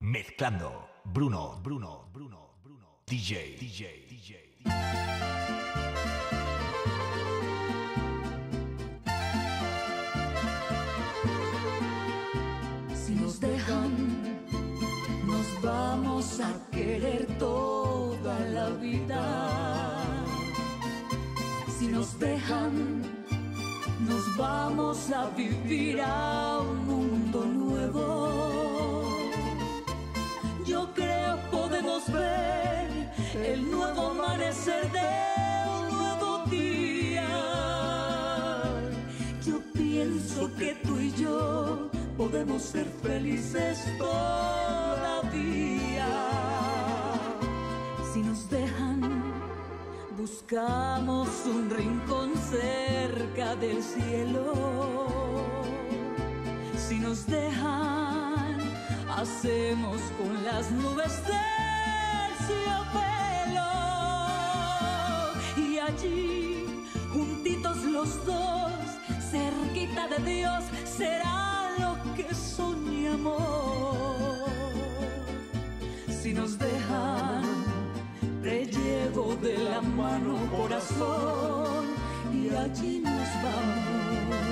Mezclando Bruno, DJ. Si nos dejan, nos vamos a querer toda la vida. Si nos dejan, nos vamos a vivir a un mundo nuevo. Yo creo podemos ver el nuevo amanecer de un nuevo día. Yo pienso que tú y yo podemos ser felices todavía. Si nos dejan, buscamos un rincón cerca del cielo. Si nos dejan, hacemos con las nubes del cielo. Y allí, juntitos los dos, cerquita de Dios, será lo que soñamos. Si nos dejan, te llevo de la mano, corazón, y allí nos vamos.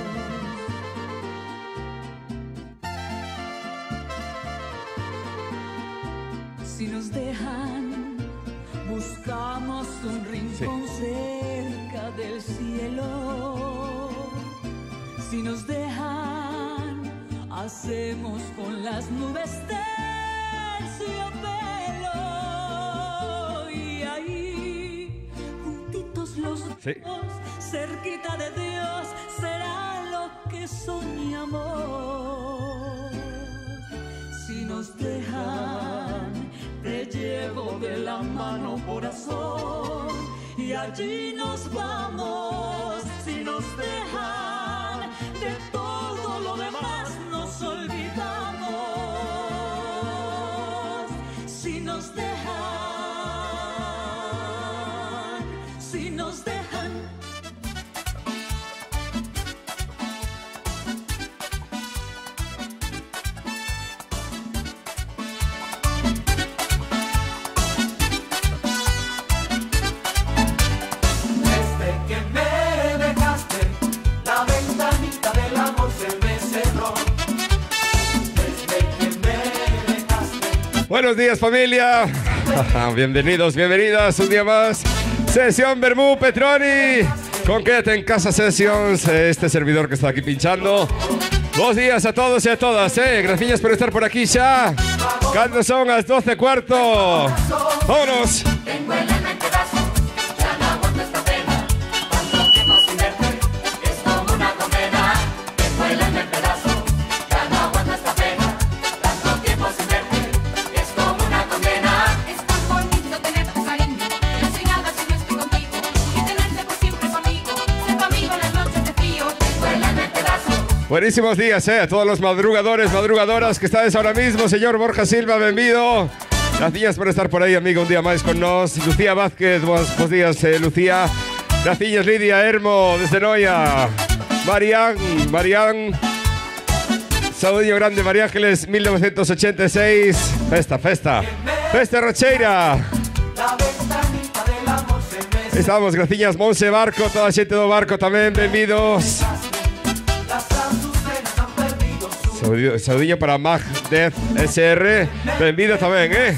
Si nos dejan, buscamos un rincón cerca del cielo. Si nos dejan, hacemos con las nubes del cielo. Y ahí, juntitos los dos, cerquita de Dios, será lo que soñamos. Si nos dejan, te llevo de la mano, corazón, y allí nos vamos. Si nos dejan, de todo lo demás nos olvidamos. Si nos dejan, si nos dejan. Buenos días, familia. Bienvenidos, bienvenidas un día más. Sesión Bermú Petroni con Quédate en Casa Sessions. Este servidor que está aquí pinchando. Buenos días a todos y a todas. Gracias por estar por aquí ya. Cuando son las 12:15. ¡Vámonos! Buenísimos días a todos los madrugadores, madrugadoras que estáis ahora mismo. Señor Borja Silva, bienvenido. Gracias por estar por ahí, amigo, un día más con nos. Lucía Vázquez, buenos días, Lucía. Gracias, Lidia Hermo, desde Noia. Marián. Saudillo grande, María Ángeles, 1986. Festa Rocheira. Estamos, gracias, Monse Barco, toda la gente do Barco también, bienvenidos. Saudinho para Mag Death SR. Bienvenido también,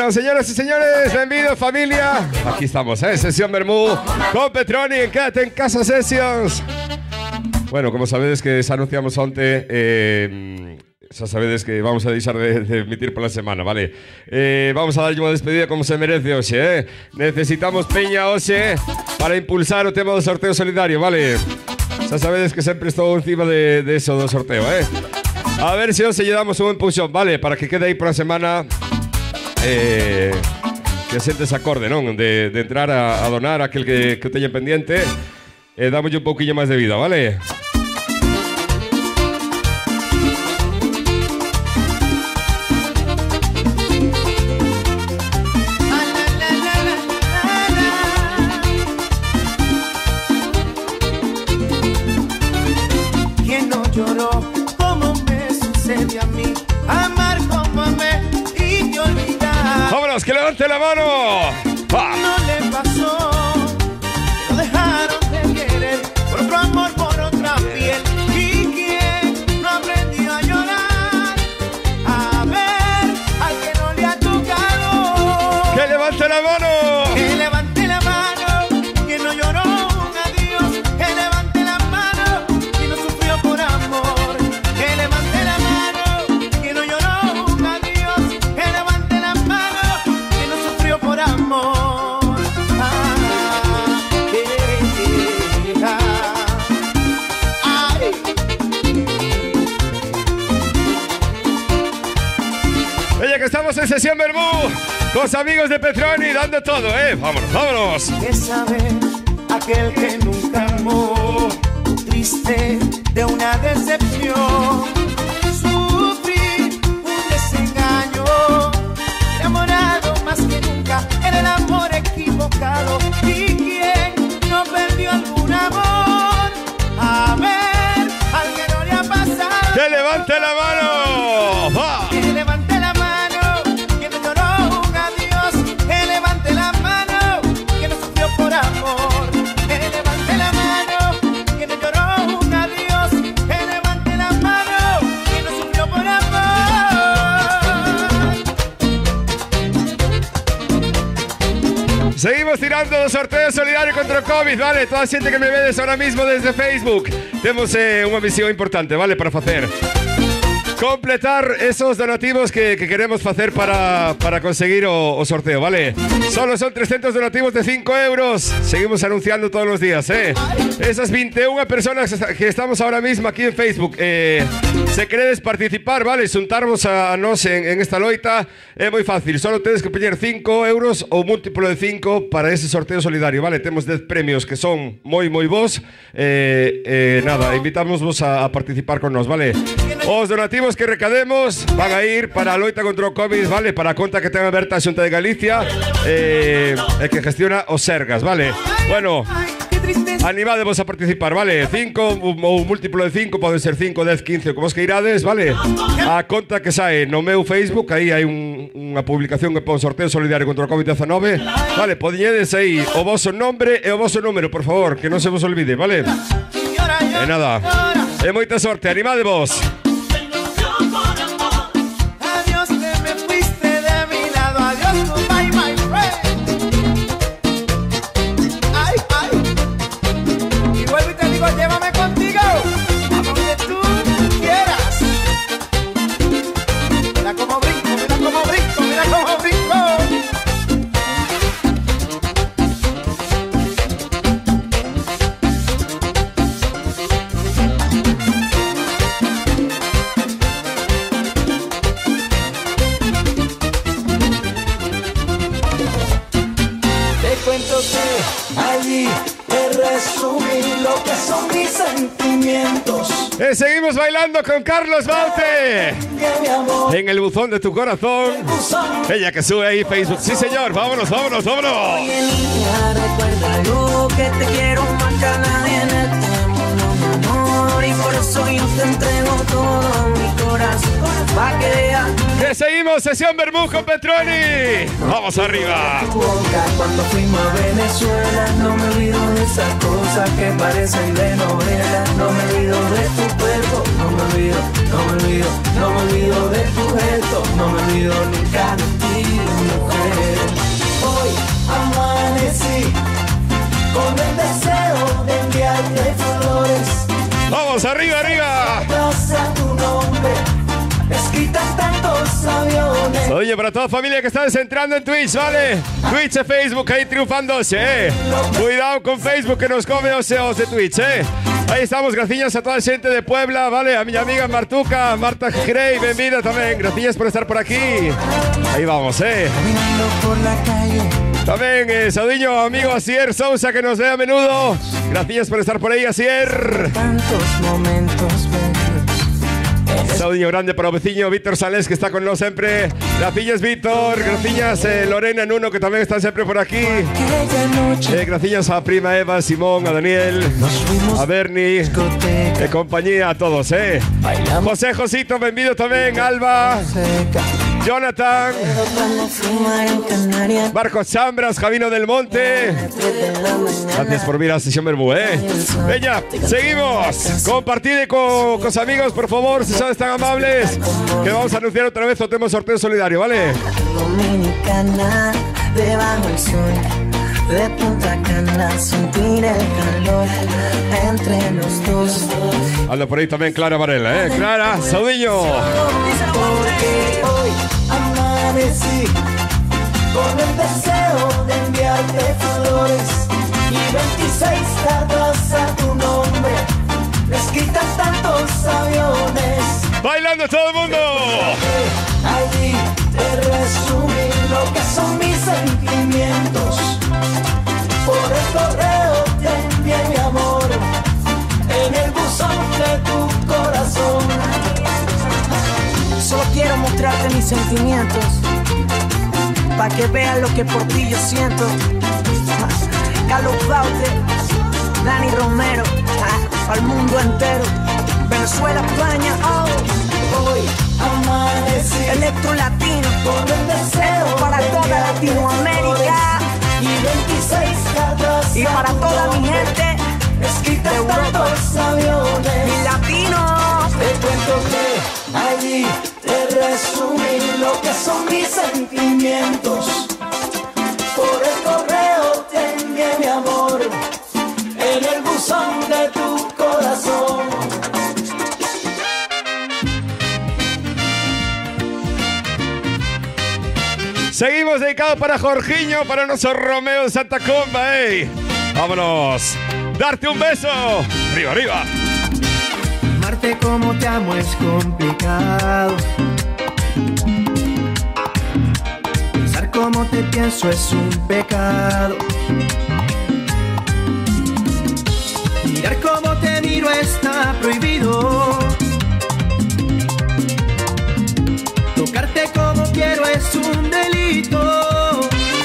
Bueno, señoras y señores, bienvenidos familia. Aquí estamos, Sesión Bermú con Petroni en Quédate en Casa Sessions. Bueno, como sabedes que se anunciamos antes, xa sabedes que vamos a deixar de emitir pola semana, vale? Vamos a darlle unha despedida como se merece hoxe, Necesitamos peña hoxe para impulsar o tema do sorteo solidario, vale? Xa sabedes que sempre estou encima de eso do sorteo, A ver se hoxe lle damos un empuxón, vale? Para que quede aí pola semana que xente se acorde, non? De entrar a donar a aquel que o teña pendiente e dámolle un pouquinho máis de vida, vale? ¿Quién no lloró como me sucede a mí? Amar como amé y te olvidar. ¡Vámonos, que levante la mano! ¡Ah! No le pasó, lo dejaron de querer por otro amor, por otra piel. ¿Y quién no aprendió a llorar? A ver, al que no le ha tocado. ¡Que levante la mano! Que levante la mano, quien no lloró un adiós. Que levante la mano, quien no sufrió por amor. Que levante la mano, quien no lloró un adiós. Que levante la mano, quien no sufrió por amor. Ay. Oye, que estamos en Sesión Bermú con los amigos de Petroni dando todo, Vámonos, vámonos. Que sabe aquel que nunca amó, triste de una decepción. Sufrí un desengaño, enamorado más que nunca, era el amor equivocado. ¿Y quién no perdió algún amor? A ver, al que no le ha pasado. ¡Que levante la mano! ¡Va! Que levante la mano, que no lloró un adiós. Que levante la mano, que no sufrió por amor. Que levante la mano, que no lloró un adiós. Que levante la mano, que no sufrió por amor. Seguimos tirando los sorteos solidarios contra el COVID, vale? Toda la gente que me vedes ahora mismo desde Facebook. Tenemos una misión importante, vale? Para hacer. Completar esos donativos que queremos hacer para conseguir o sorteo, ¿vale? Solo son 300 donativos de 5 euros. Seguimos anunciando todos los días, Esas 21 personas que estamos ahora mismo aquí en Facebook, se queredes participar, ¿vale? Juntarvos a nos en esta loita, es muy fácil. Solo tenéis que poner 5 euros o múltiplo de 5 para ese sorteo solidario, ¿vale? Tenemos 10 premios que son muy vos. Nada, invitamos vos a participar con nos, ¿vale? Os donativos que recademos van a ir para a loita contra o COVID, vale? Para a conta que ten aberta a Xunta de Galicia que gestiona os Sergas, vale? Bueno, animadevos a participar, vale? 5 ou múltiplo de 5, poden ser 5, 10, 15, como os que irades, vale? A conta que sae no meu Facebook, aí hai unha publicación que pon sorteo solidario contra o COVID-19, vale? Poñedes aí o vosso nombre e o vosso número, por favor, que non se vos olvide, vale? E nada, e moita sorte, animadevos. Adiós, que me fuiste de mi lado. Adiós, goodbye, my friend. Ay, ay. Y vuelvo y te digo, llévame contigo a donde tú quieras. Mira cómo brinco, mira cómo brinco, mira cómo brinco. Cuento que allí te resumí lo que son mis sentimientos. Seguimos bailando con Carlos Baute Que mi amor en el buzón de tu corazón. Ella que sube ahí Facebook. Sí, señor, vámonos, vámonos, vámonos. Oye, niña, recuerda lo que te quiero más que a nadie en este mundo, mi amor. Y por eso yo te entrego todo mi corazón, pa' que veas Que seguimos, Sesión Bermú con Petroni. Vamos arriba. tu boca cuando fuimos a Venezuela. No me olvido de esas cosas que parecen de novela. No me olvido de tu cuerpo. No me olvido, no me olvido, no me olvido de tu gesto. No me olvido nunca de ti, mujer. amanecí con el deseo de enviarte flores. Vamos, arriba, arriba. Casa tu nombre, escrita en tantos aviones. Oye, para toda familia que está entrando en Twitch, ¿vale? Twitch y Facebook ahí triunfándose, Cuidado con Facebook que nos come oseos de Twitch, Ahí estamos, gracias a toda la gente de Puebla, ¿vale? A mi amiga Martuca, Marta Grey, bienvenida también. Gracias por estar por aquí. Ahí vamos, Caminando por la calle. También, Saudiño, amigo Asier Sousa, que nos ve a menudo. Gracias por estar por ahí, Asier. Tantos momentos bellos. Saudiño grande para o veciño Víctor Sales, que está con nosotros siempre. Gracias, Víctor. Gracias, Lorena Nuno, que también están siempre por aquí. Gracias a prima Eva, Simón, a Daniel, a Bernie, compañía a todos, José Josito, bienvenido también. Alba, Jonathan, Marcos Chambras, Javino del Monte. Gracias por mirar a Sesión Bermú, Venga, seguimos. Compartid con los amigos, por favor, si son tan amables, que vamos a anunciar otra vez otro sorteo solidario, ¿vale? Dominicana, debajo el sol, de Punta Cana, sentir el calor entre los dos. Anda por ahí también Clara Varela, Clara, Saudiño. Porque hoy amanecí con el deseo de enviarte flores y 26 cartas a tu nombre, escritas tantos aviones. ¡Bailando todo el mundo! Allí te resumí lo que son mis sentimientos. Por el correo te envié mi amor en el buzón de tu corazón. Solo quiero mostrarte mis sentimientos, pa' que veas lo que por ti yo siento. Carlos Baute, Dani Romero, al mundo entero. Venezuela, España, Hoy amanecí Electro Latino, con el deseo para de toda enviarte Latinoamérica flores y 26 cartas y para toda mi gente escritas de en tantos mis aviones. latinos. Te cuento que allí te resumí lo que son mis sentimientos. Por el correo te envié mi amor en el buzón de tu corazón. Seguimos dedicados para Jorginho, para nuestro Romeo de Santa Comba, Vámonos. Darte un beso. Arriba, arriba. Amarte como te amo es complicado. Pensar como te pienso es un pecado. Mirar como te miro está prohibido. Tocarte como quiero es un delito.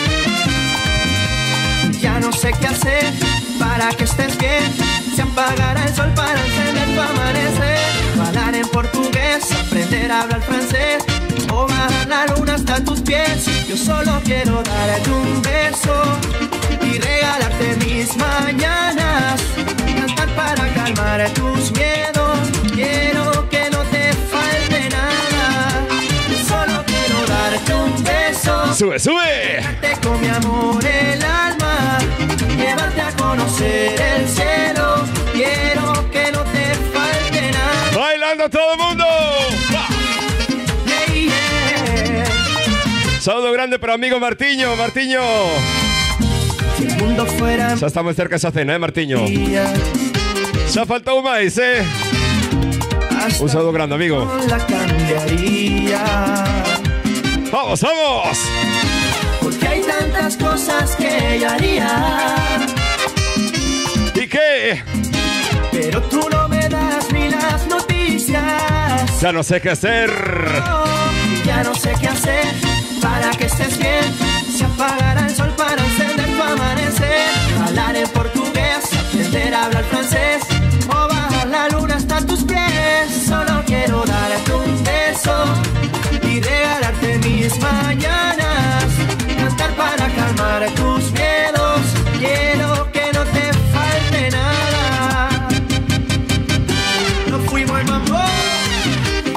Ya no sé qué hacer para que estés bien. Se apagará el sol para encender tu amanecer. Hablar en portugués, aprender a hablar francés, o bajar la luna hasta tus pies. Yo solo quiero darte un beso y regalarte mis mañanas. Cantar para calmar tus miedos. Quiero que no te falte nada. Solo quiero darte un beso. Sube, sube. Darte con mi amor el alma. Llevarte a conocer el cielo. Quiero que no te falte nada. Bailando todo el mundo. Yeah, yeah. Saludo grande para amigo Martiño. Martiño. Si el mundo fuera Ya estamos cerca de esa cena, Martiño. mía, Ya falta un más, hasta Un saludo grande, amigo. no la cambiaría. ¡Vamos, vamos! Porque hay tantas cosas que yo haría, ¿Y qué? pero tú no me das ni las noticias. Ya no sé qué hacer. Ya no sé qué hacer para que estés bien. Se apagará el sol para encender tu amanecer. Hablar en portugués, aprender a hablar francés, o bajar la luna hasta tus pies. Solo quiero darte un beso y regalarte mis mañanas. Cantar para calmar tus miedos. Quiero que no te falte nada. No fuimos el mambo.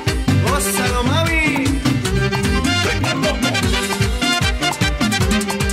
Gózalo, mami.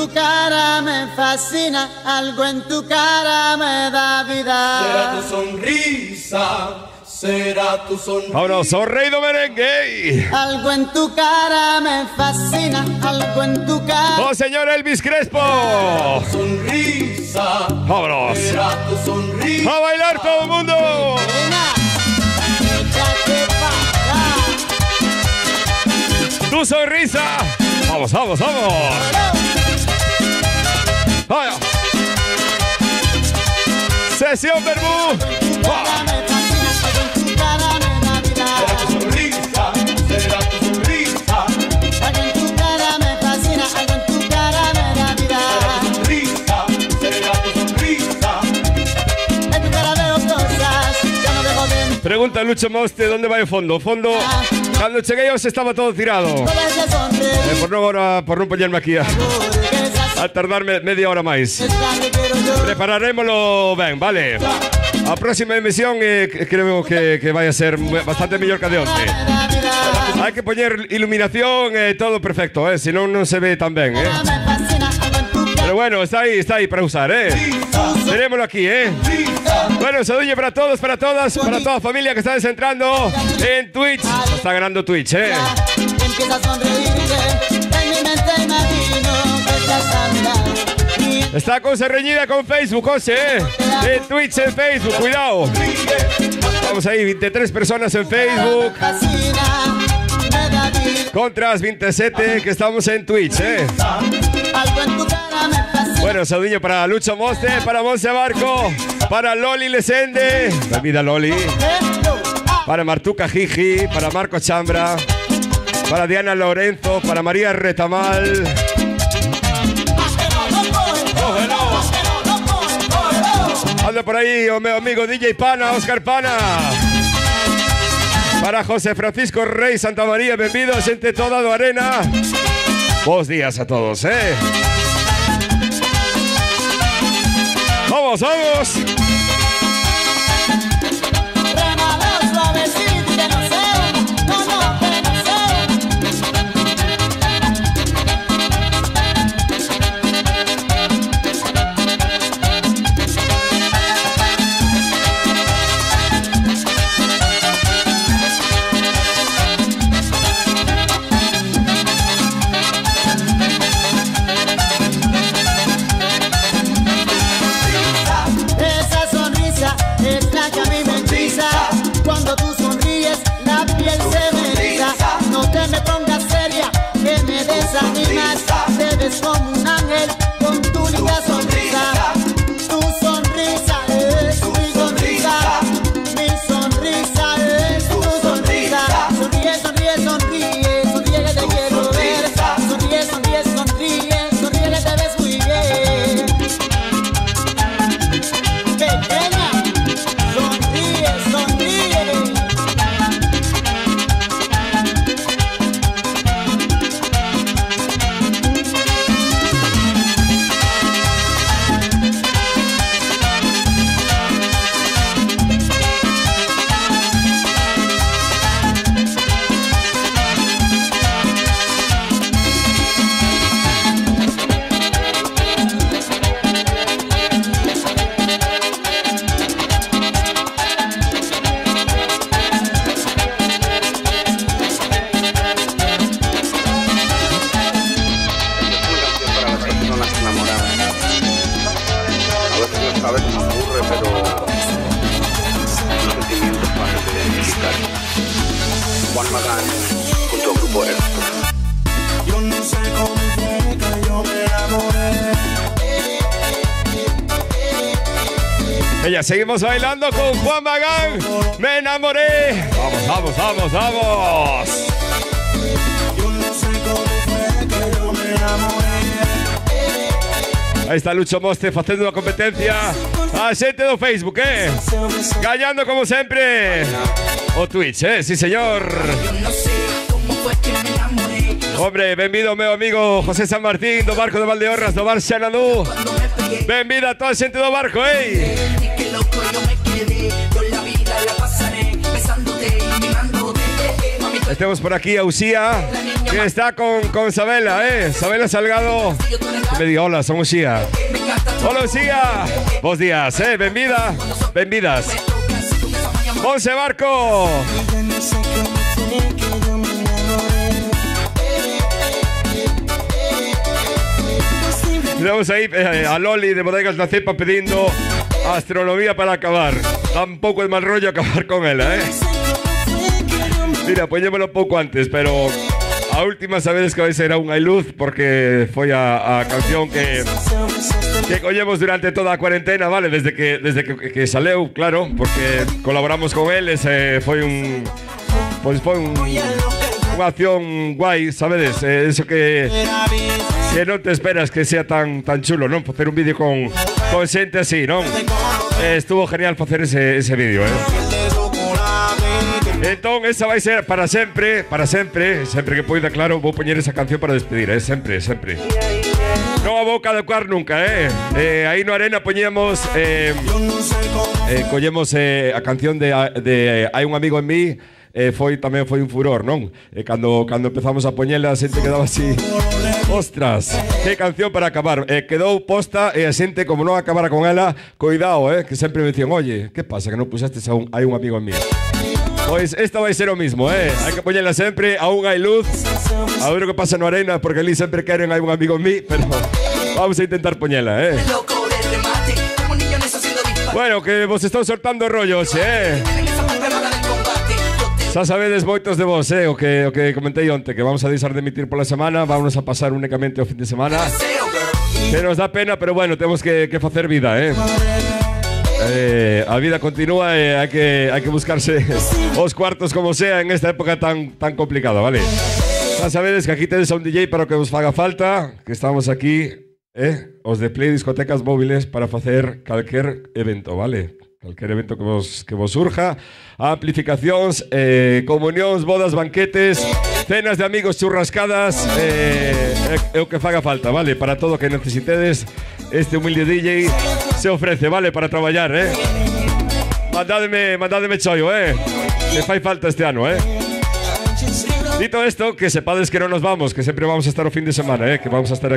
tu cara me fascina, algo en tu cara me da vida. Será tu sonrisa, será tu sonrisa. Vámonos, sonreído merengue. Algo en tu cara me fascina, algo en tu cara. ¡Oh, señor Elvis Crespo! Sonrisa, Vámonos. será tu sonrisa. ¡A bailar todo el mundo! ¡Tu sonrisa! ¡Vamos, vamos, vamos! ¡Vaya! ¡Sesión Bermú! Será tu sonrisa, será tu sonrisa. Algo en tu cara me fascina, algo en tu cara me da vida. Sonrisa, será tu sonrisa. En tu cara veo cosas, ya no dejo de. Pregunta Lucho Moste, ¿dónde va el fondo? Fondo, cuando llegué yo estaba todo tirado. Por no ponerme aquí a tardarme media hora más. Prepararemoslo ben, vale. A próxima emisión creo que vaya a ser bastante mejor que de onte. Hay que poner iluminación, todo perfecto, si no, no se ve tan bien, Pero bueno, está ahí para usar, Tenémoslo aquí, Bueno, saludos para todos, para todas, para toda familia que está entrando en Twitch. Está ganando Twitch, Empieza a sonreírte, en mi mente imagino que estás a mi lado. Está cosa reñida con Facebook, José, en Twitch, en Facebook, cuidado. Vamos ahí, 23 personas en Facebook. Contra las 27 que estamos en Twitch, Algo en tu cara me fascina. Bueno, saludillo para Lucho Moste, para Monse Barco, para Loli Lesende, la vida Loli, para Martuca Jiji, para Marco Chambra, para Diana Lorenzo, para María Retamal. Anda por ahí, mi amigo DJ Pana, Oscar Pana. Para José Francisco Rey Santa María, bienvenidos, gente toda de arena. Buenos días a todos, Vamos, vamos. Remalo suavecito que no sé, no, que no sé. Esa sonrisa es la que a mí me hechiza. Cuando tú sonríes, la piel se me eriza. No te me pongas seria, que me desanimas. Te ves como un ángel con tu linda sonrisa. Tu sonrisa es mi sonrisa. Mi sonrisa es tu sonrisa. Sonríe, sonríe, sonríe, sonríe que te quiero ver. Sonríe, sonríe, sonríe, sonríe que te ves muy bien. Pequeña, sonríe, sonríe. Juan Magán junto a Grupo Éxito. Yo no sé cómo fue que yo me enamoré. Ella, seguimos bailando con Juan Magán. Me enamoré. Vamos, vamos, vamos, vamos. Yo no sé cómo fue que yo me enamoré. Ahí está Lucho Moste haciendo la competencia a gente de Facebook, Ganando como siempre. O Twitch, sí señor. Hombre, bienvenido meu amigo José San Martín do Barco de Valdeorras, do Bar Xanadú. Bienvenida a toda a xente do barco, Estemos por aquí a Usía. que está con Sabela, Sabela Salgado. Que me diga hola, somos Xía. Hola, Xía. Bos días, benvida, benvidas. Monse Barco. Tenemos ahí a Loli de Bodegas La Cepa pidiendo astronomía para acabar. Tampoco es mal rollo acabar con ella, Mira, poñémelo pouco antes, pero a última sabedes que vai ser a unha luz porque foi a canción que collemos durante toda a cuarentena, vale? Desde que saleu, claro, porque colaboramos con eles, foi unha acción guai, sabedes? Eso que non te esperas que sea tan chulo, non? Facer un vídeo con xente así, non? Estuvo genial facer ese vídeo, Entón, esa vai ser para sempre, sempre que poida, claro, vou poñer esa canción para despedir, sempre. Non a vou caducar nunca, Aí no Arena poñemos, collemos a canción de Hai un amigo en mí, tamén foi un furor, non? Cando empezamos a poñela, a xente quedaba así. Ostras, que canción para acabar. Quedou posta e a xente, como non acabara con ela, coidado, que sempre me dicían, oye, que pasa que non puxestes Hai un amigo en mí? Pois esta vai ser o mismo, Hai que poñela sempre, aún hai luz. A ver o que pasa no Arena, porque ali sempre queren Hai un amigo en mí, pero vamos a intentar poñela, Bueno, que vos estou soltando rollos, Xa sabedes moitos de vos, o que comentei onte, que vamos a deixar de emitir pola semana, vamos a pasar únicamente o fin de semana. Que nos dá pena, pero bueno, temos que facer vida, A vida continúa e hai que buscarse os cuartos como sea en esta época tan complicada, vale? Xa sabedes que aquí tedes a un DJ para o que vos faga falta, que estamos aquí, os de Play Discotecas Móviles para facer calquer evento, vale? Calquer evento que vos surja, amplificacións, comunións, bodas, banquetes, cenas de amigos, churrascadas, o que faga falta, vale? Para todo o que necesitedes, este humilde DJ se ofrece, vale? Para traballar, Mandádeme chollo, que fai falta este ano, Dito esto, que sepades que non nos vamos, que sempre vamos a estar o fin de semana, que vamos a estar aquí.